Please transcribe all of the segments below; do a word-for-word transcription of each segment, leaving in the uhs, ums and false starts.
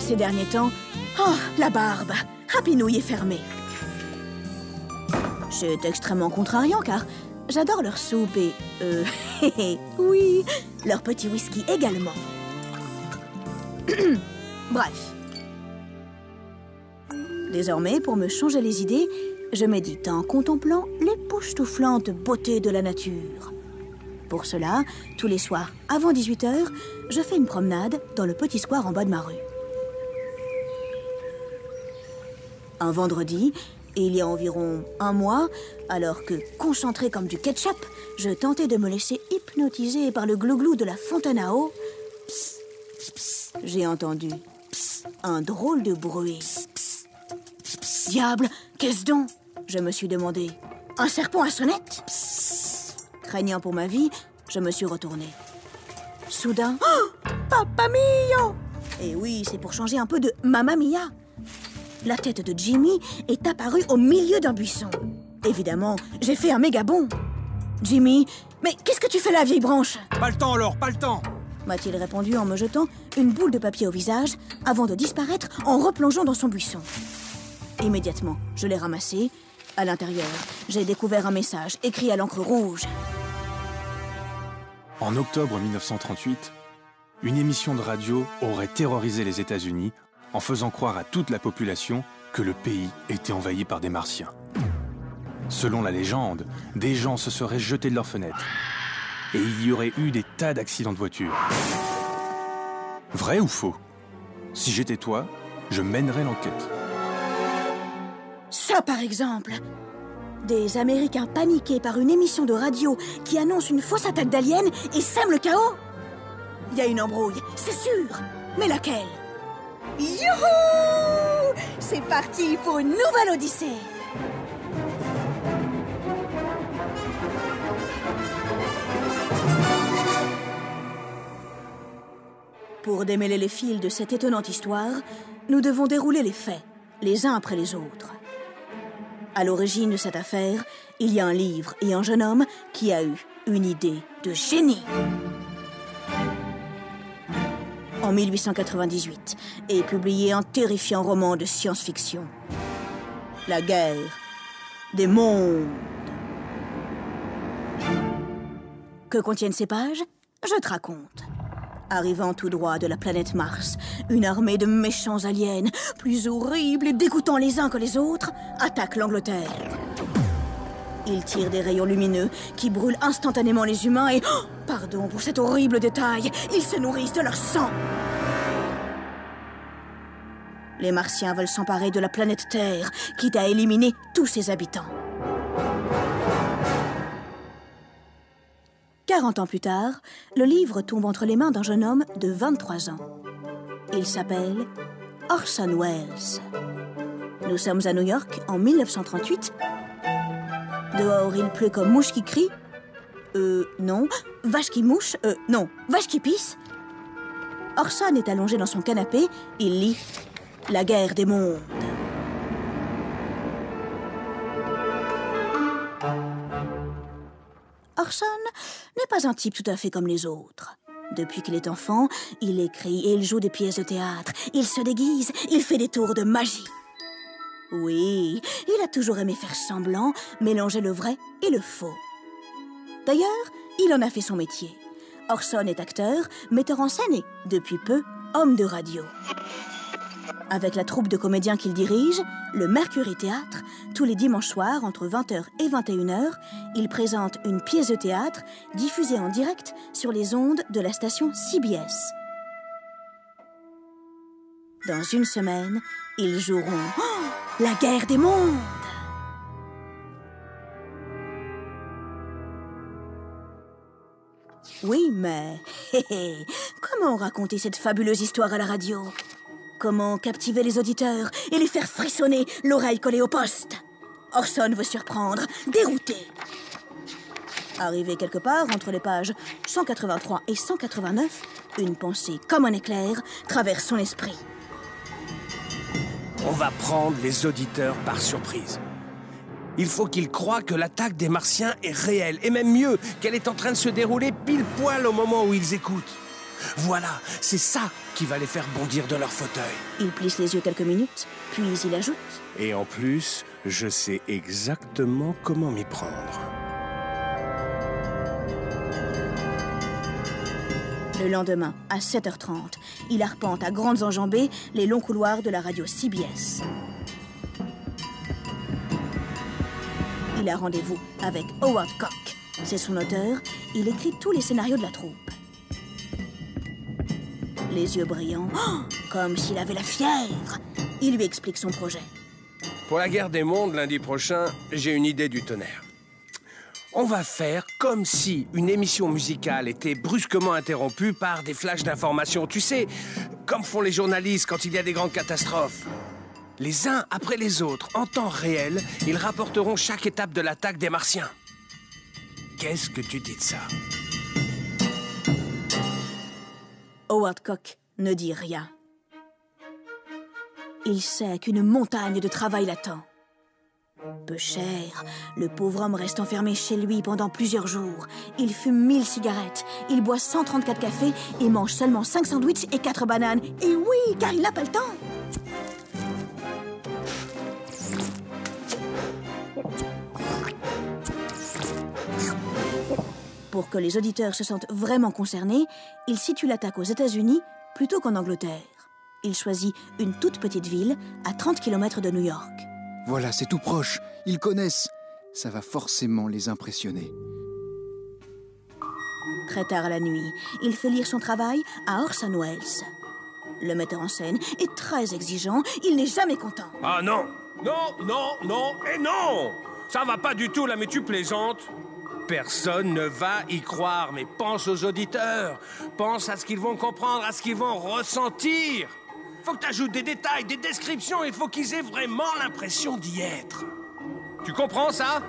ces derniers temps... Oh, la barbe! Rapinouille est fermée. C'est extrêmement contrariant car j'adore leur soupe et... Euh... oui, leur petit whisky également. Bref. Désormais, pour me changer les idées, je médite en contemplant l'époustouflante beauté de la nature. Pour cela, tous les soirs, avant dix-huit heures, je fais une promenade dans le petit square en bas de ma rue. Un vendredi, il y a environ un mois, alors que, concentré comme du ketchup, je tentais de me laisser hypnotiser par le glouglou de la fontaine à eau, pss, pss, pss, j'ai entendu pss, un drôle de bruit. Pss, pss, pss, diable, qu'est-ce donc? Je me suis demandé. Un serpent à sonnette? Pss. Craignant pour ma vie, je me suis retournée. Soudain, oh, Papa Mia! Et oui, c'est pour changer un peu de Mamma Mia. La tête de Jimmy est apparue au milieu d'un buisson. Évidemment, j'ai fait un méga bond. Jimmy, mais qu'est-ce que tu fais là, vieille branche? Pas le temps alors, pas le temps! M'a-t-il répondu en me jetant une boule de papier au visage avant de disparaître en replongeant dans son buisson. Immédiatement, je l'ai ramassé. À l'intérieur, j'ai découvert un message écrit à l'encre rouge. En octobre mille neuf cent trente-huit, une émission de radio aurait terrorisé les États-Unis en faisant croire à toute la population que le pays était envahi par des Martiens. Selon la légende, des gens se seraient jetés de leurs fenêtres et il y aurait eu des tas d'accidents de voiture. Vrai ou faux? Si j'étais toi, je mènerais l'enquête. Ça, par exemple. Des Américains paniqués par une émission de radio qui annonce une fausse attaque d'aliens et sème le chaos. Il y a une embrouille, c'est sûr. Mais laquelle? Youhou! C'est parti pour une nouvelle odyssée. Pour démêler les fils de cette étonnante histoire, nous devons dérouler les faits, les uns après les autres. À l'origine de cette affaire, il y a un livre et un jeune homme qui a eu une idée de génie. En mille huit cent quatre-vingt-dix-huit est publié un terrifiant roman de science-fiction. La guerre des mondes. Que contiennent ces pages? Je te raconte. Arrivant tout droit de la planète Mars, une armée de méchants aliens, plus horribles et dégoûtants les uns que les autres, attaque l'Angleterre. Ils tirent des rayons lumineux qui brûlent instantanément les humains et... Oh, pardon pour cet horrible détail, ils se nourrissent de leur sang. Les Martiens veulent s'emparer de la planète Terre, quitte à éliminer tous ses habitants. quarante ans plus tard, le livre tombe entre les mains d'un jeune homme de vingt-trois ans. Il s'appelle Orson Welles. Nous sommes à New York en mille neuf cent trente-huit. Dehors, il pleut comme mouche qui crie. Euh, non. Vache qui mouche. Euh, non. Vache qui pisse. Orson est allongé dans son canapé. Il lit « La guerre des mondes ». Orson n'est pas un type tout à fait comme les autres. Depuis qu'il est enfant, il écrit et il joue des pièces de théâtre. Il se déguise, il fait des tours de magie. Oui, il a toujours aimé faire semblant, mélanger le vrai et le faux. D'ailleurs, il en a fait son métier. Orson est acteur, metteur en scène et, depuis peu, homme de radio. Avec la troupe de comédiens qu'il dirige, le Mercury Théâtre, tous les dimanches soirs, entre vingt heures et vingt et une heures, il présente une pièce de théâtre diffusée en direct sur les ondes de la station C B S. Dans une semaine, ils joueront oh, la guerre des mondes. Oui, mais hé, hé, comment raconter cette fabuleuse histoire à la radio? Comment captiver les auditeurs et les faire frissonner l'oreille collée au poste? Orson veut surprendre, dérouter. Arrivé quelque part entre les pages cent quatre-vingt-trois et cent quatre-vingt-neuf, une pensée comme un éclair traverse son esprit. On va prendre les auditeurs par surprise. Il faut qu'ils croient que l'attaque des Martiens est réelle, et même mieux, qu'elle est en train de se dérouler pile poil au moment où ils écoutent. Voilà, c'est ça qui va les faire bondir de leur fauteuil. Il plisse les yeux quelques minutes, puis il ajoute. Et en plus, je sais exactement comment m'y prendre. Le lendemain, à sept heures trente, il arpente à grandes enjambées les longs couloirs de la radio C B S. Il a rendez-vous avec Howard Koch. C'est son auteur, il écrit tous les scénarios de la troupe. Les yeux brillants, oh, comme s'il avait la fièvre. Il lui explique son projet. Pour la guerre des mondes, lundi prochain, j'ai une idée du tonnerre. On va faire comme si une émission musicale était brusquement interrompue par des flashs d'informations. Tu sais, comme font les journalistes quand il y a des grandes catastrophes. Les uns après les autres, en temps réel, ils rapporteront chaque étape de l'attaque des Martiens. Qu'est-ce que tu dis de ça? Howard Koch ne dit rien. Il sait qu'une montagne de travail l'attend. Peu cher, le pauvre homme reste enfermé chez lui pendant plusieurs jours. Il fume mille cigarettes, il boit cent trente-quatre cafés et mange seulement cinq sandwichs et quatre bananes. Et oui, car il n'a pas le temps. Pour que les auditeurs se sentent vraiment concernés, il situe l'attaque aux États-Unis plutôt qu'en Angleterre. Il choisit une toute petite ville à trente kilomètres de New York. Voilà, c'est tout proche. Ils connaissent. Ça va forcément les impressionner. Très tard la nuit, il fait lire son travail à Orson Welles. Le metteur en scène est très exigeant, il n'est jamais content. Ah non! Non, non, non et non! Ça va pas du tout là, mais tu plaisantes. Personne ne va y croire, mais pense aux auditeurs. Pense à ce qu'ils vont comprendre, à ce qu'ils vont ressentir. Faut que tu ajoutes des détails, des descriptions, il faut qu'ils aient vraiment l'impression d'y être. Tu comprends ça?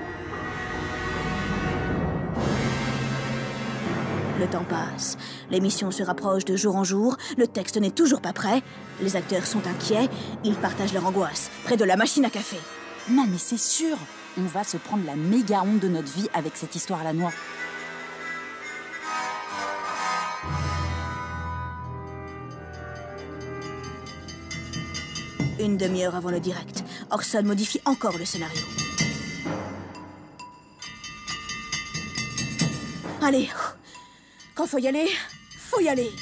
Le temps passe, l'émission se rapproche de jour en jour, le texte n'est toujours pas prêt, les acteurs sont inquiets, ils partagent leur angoisse près de la machine à café. Non mais c'est sûr, on va se prendre la méga honte de notre vie avec cette histoire à la noix. Une demi-heure avant le direct, Orson modifie encore le scénario. Allez, quand faut y aller, faut y aller.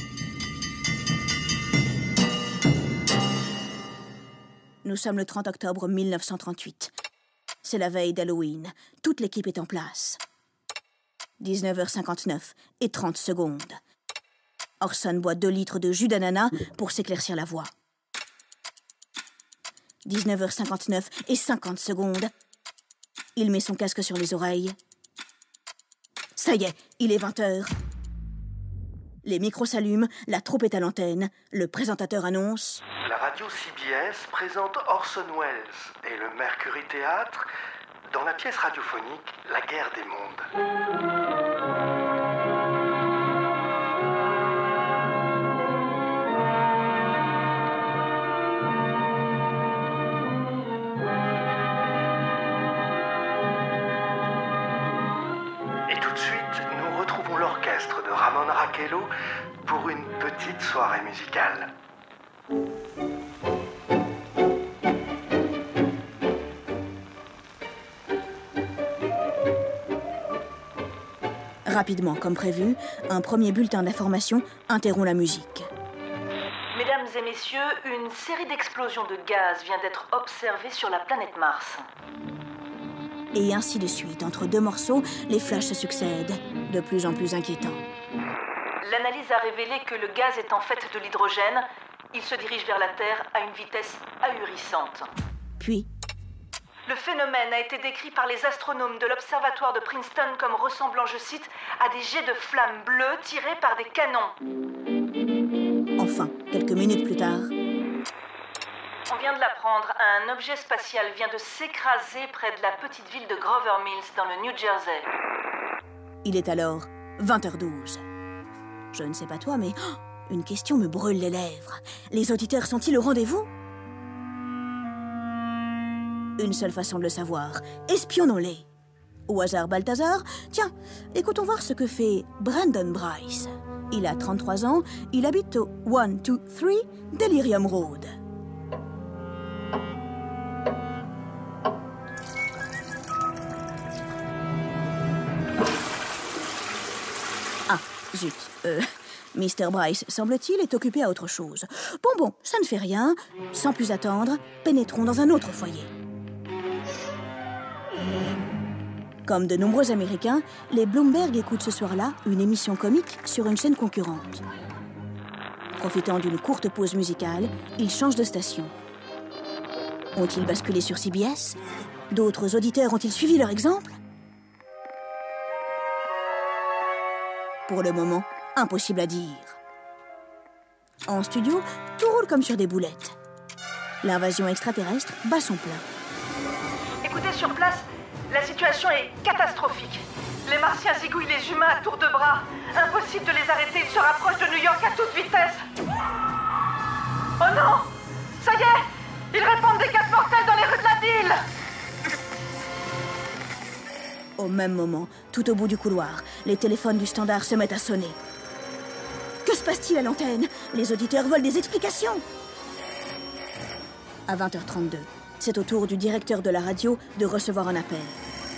Nous sommes le trente octobre mille neuf cent trente-huit. C'est la veille d'Halloween. Toute l'équipe est en place. dix-neuf heures cinquante-neuf et trente secondes. Orson boit deux litres de jus d'ananas pour s'éclaircir la voix. dix-neuf heures cinquante-neuf et cinquante secondes. Il met son casque sur les oreilles. Ça y est, il est vingt heures. Les micros s'allument, la troupe est à l'antenne. Le présentateur annonce... La radio C B S présente Orson Welles et le Mercury Théâtre dans la pièce radiophonique La guerre des mondes. Et tout de suite, nous retrouvons l'orchestre de Ramon Raquello pour une petite soirée musicale. Rapidement, comme prévu, un premier bulletin d'information interrompt la musique. Mesdames et messieurs, une série d'explosions de gaz vient d'être observée sur la planète Mars. Et ainsi de suite. Entre deux morceaux, les flashs se succèdent, de plus en plus inquiétants. L'analyse a révélé que le gaz est en fait de l'hydrogène. Il se dirige vers la Terre à une vitesse ahurissante. Puis... Le phénomène a été décrit par les astronomes de l'observatoire de Princeton comme ressemblant, je cite, à des jets de flammes bleues tirés par des canons. Enfin, quelques minutes plus tard... On vient de l'apprendre, un objet spatial vient de s'écraser près de la petite ville de Grover Mills, dans le New Jersey. Il est alors vingt heures douze. Je ne sais pas toi, mais oh, une question me brûle les lèvres. Les auditeurs sont-ils au rendez-vous? Une seule façon de le savoir. Espionnons-les. Au hasard, Balthazar, tiens, écoutons voir ce que fait Brandon Bryce. Il a trente-trois ans, il habite au one two three Delirium Road. Ah, zut, euh, mister Bryce, semble-t-il, est occupé à autre chose. Bon, bon, ça ne fait rien. Sans plus attendre, pénétrons dans un autre foyer. Comme de nombreux Américains, les Bloomberg écoutent ce soir-là une émission comique sur une chaîne concurrente. Profitant d'une courte pause musicale, ils changent de station. Ont-ils basculé sur C B S? D'autres auditeurs ont-ils suivi leur exemple? Pour le moment, impossible à dire. En studio, tout roule comme sur des boulettes. L'invasion extraterrestre bat son plein. Écoutez, sur place, la situation est catastrophique. Les Martiens zigouillent les humains à tour de bras. Impossible de les arrêter, ils se rapprochent de New York à toute vitesse. Oh non! Ça y est! Ils répandent des gaz mortels dans les rues de la ville! Au même moment, tout au bout du couloir, les téléphones du standard se mettent à sonner. Que se passe-t-il à l'antenne? Les auditeurs veulent des explications. À vingt heures trente-deux, c'est au tour du directeur de la radio de recevoir un appel.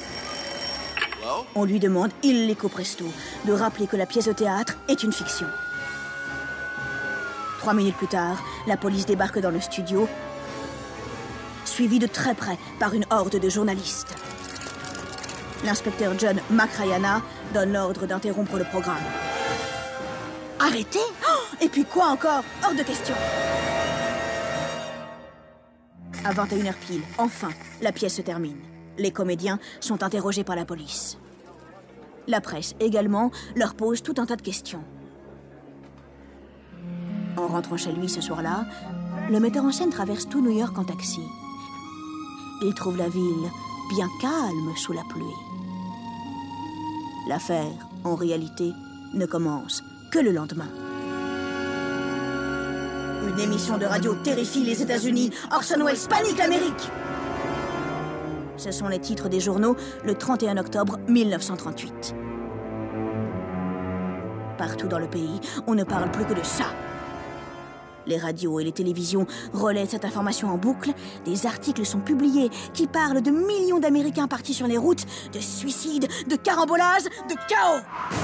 On lui demande, illico presto, de rappeler que la pièce de théâtre est une fiction. Trois minutes plus tard, la police débarque dans le studio, suivie de très près par une horde de journalistes. L'inspecteur John McRayana donne l'ordre d'interrompre le programme. Arrêtez? Oh, et puis quoi encore? Hors de question. À vingt et une heures pile, enfin, la pièce se termine. Les comédiens sont interrogés par la police. La presse également leur pose tout un tas de questions. En rentrant chez lui ce soir-là, le metteur en scène traverse tout New York en taxi. Il trouve la ville bien calme sous la pluie. L'affaire, en réalité, ne commence que le lendemain. Une émission de radio terrifie les États-Unis. Orson Welles panique l'Amérique. Ce sont les titres des journaux le trente et un octobre mille neuf cent trente-huit. Partout dans le pays, on ne parle plus que de ça. Les radios et les télévisions relaient cette information en boucle. Des articles sont publiés qui parlent de millions d'Américains partis sur les routes, de suicides, de carambolages, de chaos.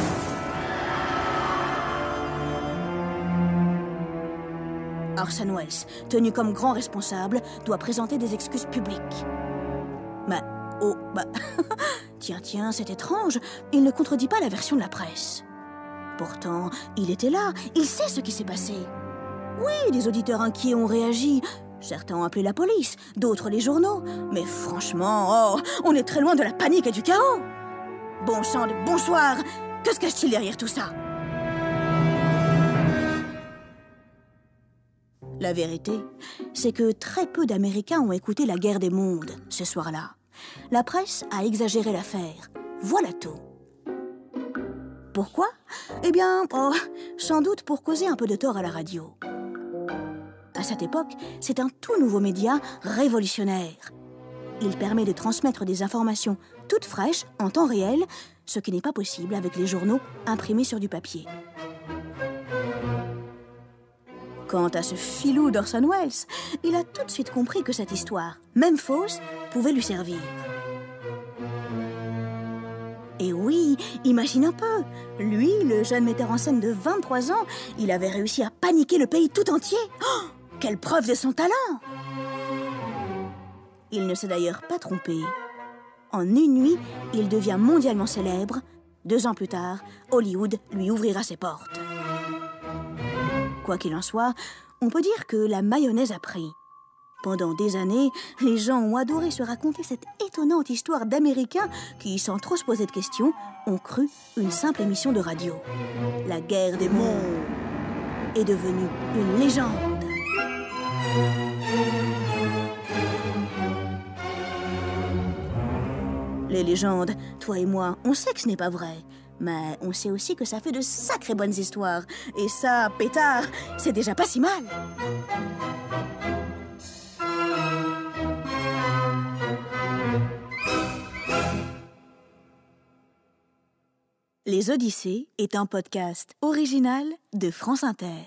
Orson Welles, tenu comme grand responsable, doit présenter des excuses publiques. Mais, oh, bah... tiens, tiens, c'est étrange. Il ne contredit pas la version de la presse. Pourtant, il était là. Il sait ce qui s'est passé. Oui, des auditeurs inquiets ont réagi. Certains ont appelé la police, d'autres les journaux. Mais franchement, oh, on est très loin de la panique et du chaos. Bon sang de bonsoir. Que se cache-t-il derrière tout ça? La vérité, c'est que très peu d'Américains ont écouté La Guerre des Mondes ce soir-là. La presse a exagéré l'affaire. Voilà tout. Pourquoi? Eh bien, oh, sans doute pour causer un peu de tort à la radio. À cette époque, c'est un tout nouveau média révolutionnaire. Il permet de transmettre des informations toutes fraîches, en temps réel, ce qui n'est pas possible avec les journaux imprimés sur du papier. Quant à ce filou d'Orson Welles, il a tout de suite compris que cette histoire, même fausse, pouvait lui servir. Et oui, imagine un peu. Lui, le jeune metteur en scène de vingt-trois ans, il avait réussi à paniquer le pays tout entier. Oh, quelle preuve de son talent! Il ne s'est d'ailleurs pas trompé. En une nuit, il devient mondialement célèbre. Deux ans plus tard, Hollywood lui ouvrira ses portes. Quoi qu'il en soit, on peut dire que la mayonnaise a pris. Pendant des années, les gens ont adoré se raconter cette étonnante histoire d'Américains qui, sans trop se poser de questions, ont cru une simple émission de radio. La Guerre des Mondes est devenue une légende. Les légendes, toi et moi, on sait que ce n'est pas vrai. Mais on sait aussi que ça fait de sacrées bonnes histoires. Et ça, pétard, c'est déjà pas si mal. Les Odyssées est un podcast original de France Inter.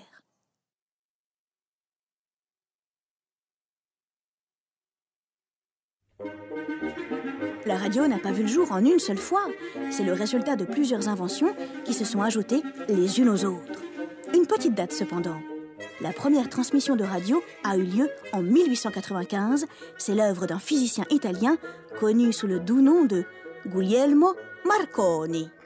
La radio n'a pas vu le jour en une seule fois. C'est le résultat de plusieurs inventions qui se sont ajoutées les unes aux autres. Une petite date cependant. La première transmission de radio a eu lieu en mille huit cent quatre-vingt-quinze. C'est l'œuvre d'un physicien italien connu sous le doux nom de Guglielmo Marconi.